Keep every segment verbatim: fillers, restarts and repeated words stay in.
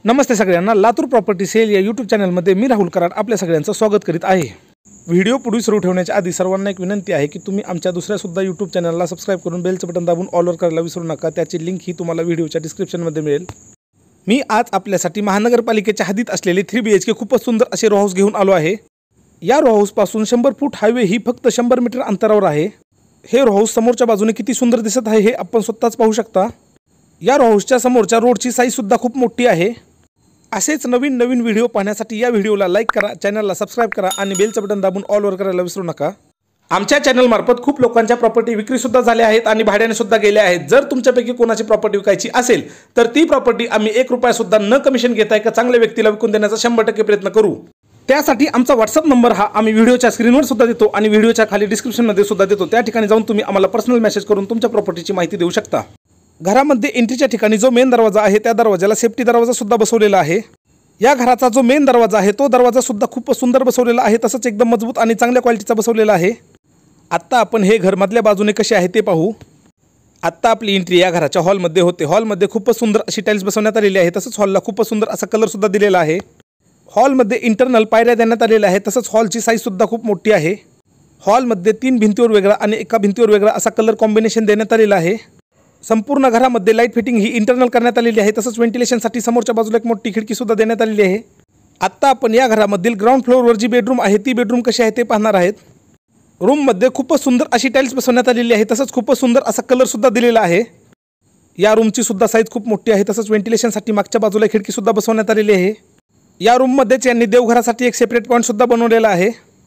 नमस्ते सगळ्यांना, Latur property sale या YouTube चॅनलमध्ये मी राहुल कराड आपल्या सगळ्यांचं स्वागत करीत आहे। व्हिडिओ पुढे सुरू ठेवण्याच्या आधी सर्वांना एक विनंती आहे की तुम्ही आमच्या दुसऱ्या सुद्धा यूट्यूब चॅनलला सबस्क्राइब करून बेलचं बटन दाबून ऑलवर करायला विसरू नका। त्याची लिंक ही तुम्हाला व्हिडिओच्या डिस्क्रिप्शनमध्ये मिळेल। मी आज आपल्यासाठी महानगरपालिकेच्या हद्दीत असलेले थ्री बी एच के खूपच सुंदर असे रो हाऊस घेऊन आलो आहे। या रो हाऊसपासून शंभर फूट हायवे ही फक्त शंभर मीटर अंतरावर आहे। हे रो हाऊस समोरच्या बाजूने किती सुंदर दिसत आहे हे आपण स्वतःच पाहू शकता। या रो हाऊसच्या समोरच्या रोडची साईज सुद्धा खूप मोठी आहे। असेच नवीन नवीन व्हिडिओ पाहण्यासाठी या व्हिडिओला लाईक करा, चॅनलला सबस्क्राइब करा आणि बेलचं बटन दाबून ऑल वर करायला विसरू नका। आमच्या चॅनल मार्फत खूप लोकांच्या प्रॉपर्टी विक्री सुद्धा झाल्या आहेत आणि भाड्याने सुद्धा गेल्या आहेत। जर तुमच्यापैकी कोणाची प्रॉपर्टी विकायची असेल तर ती प्रॉपर्टी आम्ही एक रुपया सुद्धा न कमिशन घेता एका चांगल्या व्यक्तीला विकून देण्याचा शंभर टक्के प्रयत्न करू। त्यासाठी आमचा व्हॉट्सअप नंबर हा आम्ही व्हिडिओच्या स्क्रीनवर सुद्धा देतो आणि व्हिडिओच्या खाली डिस्क्रिप्शनमध्ये सुद्धा देतो। त्या ठिकाणी जाऊन तुम्ही आम्हाला पर्सनल मेसेज करून तुमच्या प्रॉपर्टीची माहिती देऊ शकता। घरामध्ये एंट्रीच्या ठिकाणी जो मेन दरवाजा आहे त्या दरवाजाला सेफ्टी दरवाजा सुद्धा बसवलेला आहे। या घराचा जो मेन दरवाजा आहे तो दरवाजा सुद्धा खूप सुंदर बसवलेला आहे, तसंच एकदम मजबूत आणि चांगल्या क्वालिटीचा बसवलेला आहे। आता आपण हे घर मधल्या बाजूने कसे आहे ते पाहू। आता आपली एंट्री या घराच्या हॉलमध्ये होते। हॉलमध्ये खूपच सुंदर अशी टाइल्स बसवण्यात आलेली आहे, तसंच हॉलला खूपच सुंदर असा कलर सुद्धा दिलेला आहे। हॉलमध्ये इंटरनल पायऱ्या देण्यात आलेल्या आहेत, तसंच हॉलची साईज सुद्धा खूप मोठी आहे। हॉलमध्ये तीन भिंतीवर वेगळा आणि एका भिंतीवर वेगळा असा कलर कॉम्बिनेशन देण्यात आलेला आहे। संपूर्ण घरामध्ये लाईट फिटिंग ही इंटरनल करण्यात आलेली आहे, तसंच व्हेंटिलेशनसाठी समोरच्या बाजूला एक मोठी खिडकी सुद्धा देण्यात आलेली आहे। आता आपण या घरामधील ग्राउंड फ्लोअरवर जी बेडरूम आहे ती बेडरूम कशी आहे ते पाहणार आहेत। रूममध्ये खूपच सुंदर अशी टाइल्स बसवण्यात आलेली आहे, तसंच खूपच सुंदर असा कलर सुद्धा दिलेला आहे। या रूमची सुद्धा साईज खूप मोठी आहे, तसंच व्हेंटिलेशनसाठी मागच्या बाजूला खिडकी सुद्धा बसवण्यात आलेली आहे। या रूममध्येच यांनी देवघरासाठी एक सेपरेट पॉईंट सुद्धा बनवलेला आहे।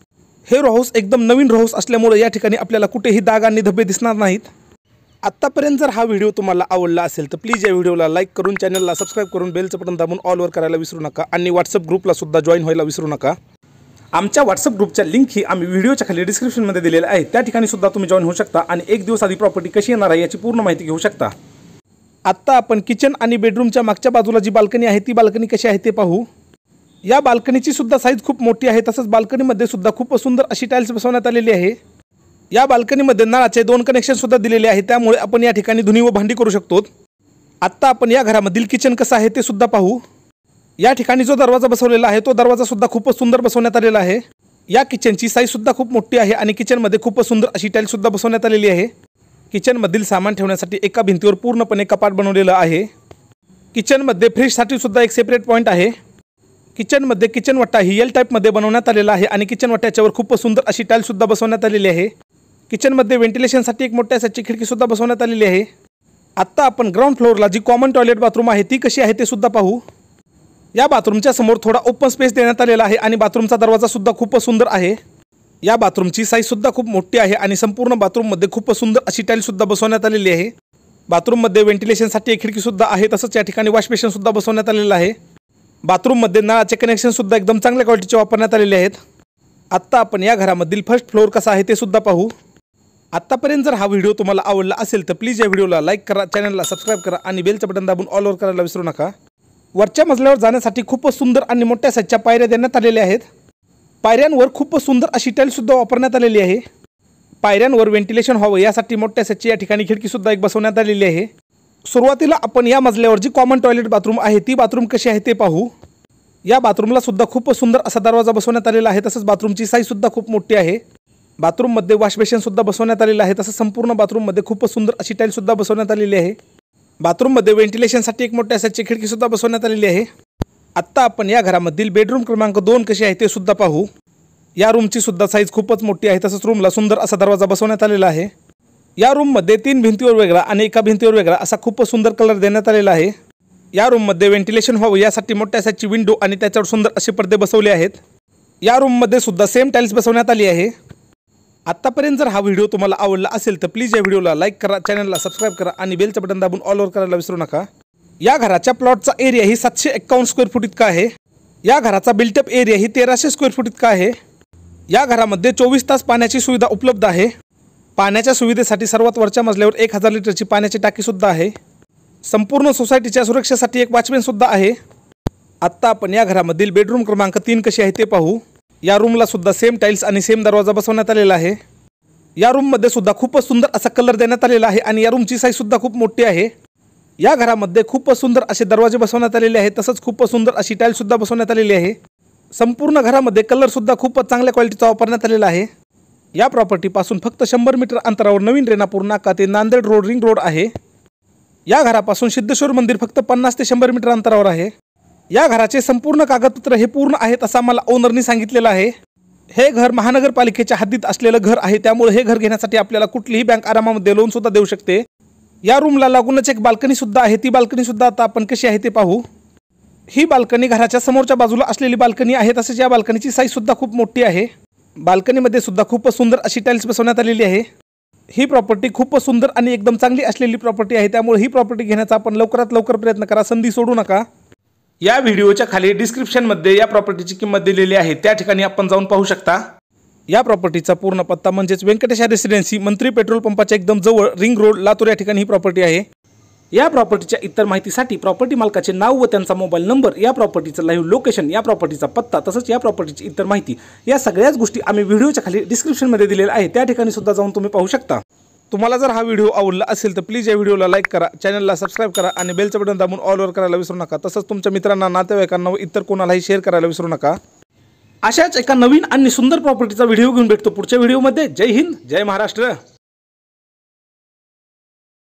हे रो हाऊस एकदम नवीन रो हाऊस असल्यामुळे या ठिकाणी आपल्याला कुठेही डाग आणि धब्बे दिसणार नाहीत। आत्तापर्यंत जर हा व्हिडिओ तुम्हाला आवडला असेल तर प्लीज या व्हिडिओला लाईक करून, चॅनलला सबस्क्राइब करून, बेलचं बटन दाबून ऑल वर करायला विसरू नका आणि व्हॉट्सअप ग्रुपला सुद्धा जॉईन व्हायला विसरू नका। आमच्या व्हॉट्सअप ग्रुपच्या लिंक ही आम्ही व्हिडिओच्या खाली डिस्क्रिप्शनमध्ये दिलेल्या आहे, त्या ठिकाणी सुद्धा तुम्ही जॉईन होऊ शकता आणि एक दिवस आधी प्रॉपर्टी कशी येणार आहे याची पूर्ण माहिती घेऊ शकता। आत्ता आपण किचन आणि बेडरूमच्या मागच्या बाजूला जी बाल्कनी आहे ती बाल्कनी कशी आहे ते पाहू। या बाल्कनीची सुद्धा साईज खूप मोठी आहे, तसंच बाल्कनीमध्ये सुद्धा खूप सुंदर अशी टाइल्स बसवण्यात आलेली आहे। या बाल्कनीमध्ये नळाचे दोन कनेक्शन सुद्धा दिलेले आहेत, त्यामुळे आपण या ठिकाणी धुणी व भांडी करू शकतो। आत्ता आपण या घरामधील किचन कसं आहे ते सुद्धा पाहू। या ठिकाणी जो दरवाजा बसवलेला आहे तो दरवाजा सुद्धा खूपच सुंदर बसवण्यात आलेला आहे। या किचनची साईज सुद्धा खूप मोठी आहे आणि किचनमध्ये खूपच सुंदर अशी टाइल्स सुद्धा बसवण्यात आलेली आहे। किचनमधील सामान ठेवण्यासाठी एका भिंतीवर पूर्णपणे कपाट बनवलेलं आहे। किचनमध्ये फ्रीजसाठी सुद्धा एक सेपरेट पॉईंट आहे। किचनमध्ये किचन वाटा ही एल टाईपमध्ये बनवण्यात आलेला आहे आणि किचन वाट्याच्यावर खूपच सुंदर अशी टाइल्स सुद्धा बसवण्यात आलेली आहे। किचनमध्ये व्हेंटिलेशनसाठी एक मोठ्या साईजची खिडकी सुद्धा बसवण्यात आलेली आहे। आत्ता आपण ग्राउंड फ्लोअरला जी कॉमन टॉयलेट बाथरूम आहे ती कशी आहे ते सुद्धा पाहू। या बाथरूमच्या समोर थोडा ओपन स्पेस देण्यात आलेला आहे आणि बाथरूमचा दरवाजा सुद्धा खूपच सुंदर आहे। या बाथरूमची साईज सुद्धा खूप मोठी आहे आणि संपूर्ण बाथरूममध्ये खूपच सुंदर अशी टाइल्स सुद्धा बसवण्यात आलेली आहे। बाथरूममध्ये व्हेंटिलेशनसाठी एक खिडकी सुद्धा आहे, तसंच या ठिकाणी वॉश बेसिन सुद्धा बसवण्यात आलेलं आहे। बाथरूममध्ये नळाचे कनेक्शन सुद्धा एकदम चांगल्या क्वालिटीचे वापरण्यात आलेले आहेत। आत्ता आपण या घरामधील फर्स्ट फ्लोअर कसा आहे ते सुद्धा पाहू। आत्तापर्यंत जर हा व्हिडिओ तुम्हाला आवडला असेल तर प्लीज या व्हिडिओला लाईक करा, चॅनलला सबस्क्राइब करा आणि बेलचं बटन दाबून ऑल वर करायला विसरू नका। वरच्या मजल्यावर जाण्यासाठी खूपच सुंदर आणि मोठ्या साईजच्या पायऱ्या देण्यात आलेल्या आहेत। पायऱ्यांवर खूपच सुंदर अशी टाइल्स सुद्धा वापरण्यात आलेली आहे। पायऱ्यांवर व्हेंटिलेशन व्हावं यासाठी मोठ्या साईजची या ठिकाणी खिडकी सुद्धा एक बसवण्यात आलेली आहे। सुरुवातीला आपण या मजल्यावर जी कॉमन टॉयलेट बाथरूम आहे ती बाथरूम कशी आहे ते पाहू। या बाथरूमला सुद्धा खूपच सुंदर असा दरवाजा बसवण्यात आलेला आहे, तसंच बाथरूमची साईज सुद्धा खूप मोठी आहे। बाथरूममध्ये वॉश बेसिन सुद्धा बसवण्यात आलेलं आहे, तसंच संपूर्ण बाथरूममध्ये खूपच सुंदर अशी टाइल्स सुद्धा बसवण्यात आलेली आहे। बाथरूममध्ये व्हेंटिलेशनसाठी एक मोठ्या साईजची खिडकी सुद्धा बसवण्यात आलेली आहे। आत्ता आपण या घरामधील बेडरूम क्रमांक दोन कशी आहे ते सुद्धा पाहू। या रूमची सुद्धा साईज खूपच मोठी आहे, तसंच रूमला सुंदर असा दरवाजा बसवण्यात आलेला आहे। या रूममध्ये तीन भिंतीवर वेगळा आणि एका भिंतीवर वेगळा असा खूपच सुंदर कलर देण्यात आलेला आहे। या रूममध्ये व्हेंटिलेशन व्हावं यासाठी मोठ्या साईजची विंडो आणि त्याच्यावर सुंदर असे पडदे बसवले आहेत। या रूममध्ये सुद्धा सेम टाइल्स बसवण्यात आली आहे। आत्तापर्यंत जर हा व्हिडिओ तुम्हाला आवडला असेल तर प्लीज या व्हिडिओला लाईक करा, चॅनलला सबस्क्राइब करा आणि बेलचं बटन दाबून ऑल वर करायला विसरू नका। या घराच्या प्लॉटचा एरिया ही सातशे एक्कावन्न स्क्वेअर फूट इतका आहे। या घराचा बिल्टअप एरिया ही तेराशे स्क्वेअर फूट इतका आहे। या घरामध्ये चोवीस तास पाण्याची सुविधा उपलब्ध आहे। पाण्याच्या सुविधेसाठी सर्वात वरच्या मजल्यावर एक हजार लिटरची पाण्याची टाकी सुद्धा आहे। संपूर्ण सोसायटीच्या सुरक्षेसाठी एक वॉचमॅन सुद्धा आहे। आत्ता आपण या घरामधील बेडरूम क्रमांक तीन कशी आहे ते पाहू। या रूमला सुद्धा सेम टाइल्स आणि सेम दरवाजा बसवण्यात आलेला आहे। या रूममध्ये सुद्धा खूपच सुंदर असा कलर देण्यात आलेला आहे आणि या रूमची साईज सुद्धा खूप मोठी आहे। या घरामध्ये खूप सुंदर असे दरवाजे बसवण्यात आलेले आहेत, तसंच खूप सुंदर अशी टाइल सुद्धा बसवण्यात आलेली आहे। संपूर्ण घरामध्ये कलर सुद्धा खूप चांगल्या क्वालिटीचा वापरण्यात आलेला आहे। या प्रॉपर्टी पासून फक्त शंभर मीटर अंतरावर नवीन रेणापूर नाका ते नांदेड रोड रिंग रोड आहे। या घरापासून सिद्धेश्वर मंदिर फक्त पन्नास ते शंभर मीटर अंतरावर आहे। या घराचे संपूर्ण कागदपत्र हे पूर्ण आहेत असं आम्हाला ओनरनी सांगितलेलं आहे। हे घर महानगरपालिकेच्या हद्दीत असलेलं घर आहे, त्यामुळे हे घर घेण्यासाठी आपल्याला कुठलीही बँक आरामामध्ये लोन सुद्धा देऊ शकते। या रूमला लागूनच एक बाल्कनी सुद्धा आहे, ती बाल्कनी सुद्धा आता आपण कशी आहे ते पाहू। ही बाल्कनी घराच्या समोरच्या बाजूला असलेली बाल्कनी आहे, तसेच या बाल्कनीची साईज सुद्धा खूप मोठी आहे। बाल्कनीमध्ये सुद्धा खूप सुंदर अशी टाइल्स बसवण्यात आलेली आहे। ही प्रॉपर्टी खूप सुंदर आणि एकदम चांगली असलेली प्रॉपर्टी आहे, त्यामुळे ही प्रॉपर्टी घेण्याचा आपण लवकरात लवकर प्रयत्न करा, संधी सोडू नका। या व्हिडिओच्या खाली डिस्क्रिप्शनमध्ये या प्रॉपर्टीची किंमत दिलेली आहे, त्या ठिकाणी आपण जाऊन पाहू शकता। या प्रॉपर्टीचा पूर्ण पत्ता म्हणजेच व्यंकटेश रेसिडेन्सी, मंत्री पेट्रोल पंपाच्या एकदम जवळ, रिंग रोड, लातूर या ठिकाणी ही प्रॉपर्टी आहे। या प्रॉपर्टीच्या इतर माहितीसाठी प्रॉपर्टी मालकाचे नाव व त्यांचा मोबाईल नंबर, या प्रॉपर्टीचं लाईव्ह लोकेशन, या प्रॉपर्टीचा पत्ता, तसंच या प्रॉपर्टीची इतर माहिती, या सगळ्याच गोष्टी आम्ही व्हिडिओच्या खाली डिस्क्रिप्शनमध्ये दिलेल्या आहे, त्या ठिकाणी सुद्धा जाऊन तुम्ही पाहू शकता। तुम्हाला जर हा व्हिडिओ आवडला असेल तर प्लीज या व्हिडिओला लाईक करा, चॅनलला सबस्क्राईब करा आणि बेलचं बटन दाबून ऑल ओव्हर करायला विसरू नका। तसंच तुमच्या मित्रांना, नातेवाईकांना व इतर कोणालाही शेअर करायला विसरू नका। अशाच एका नवीन आणि सुंदर प्रॉपर्टीचा व्हिडिओ घेऊन भेटतो पुढच्या व्हिडिओमध्ये। जय हिंद, जय महाराष्ट्र।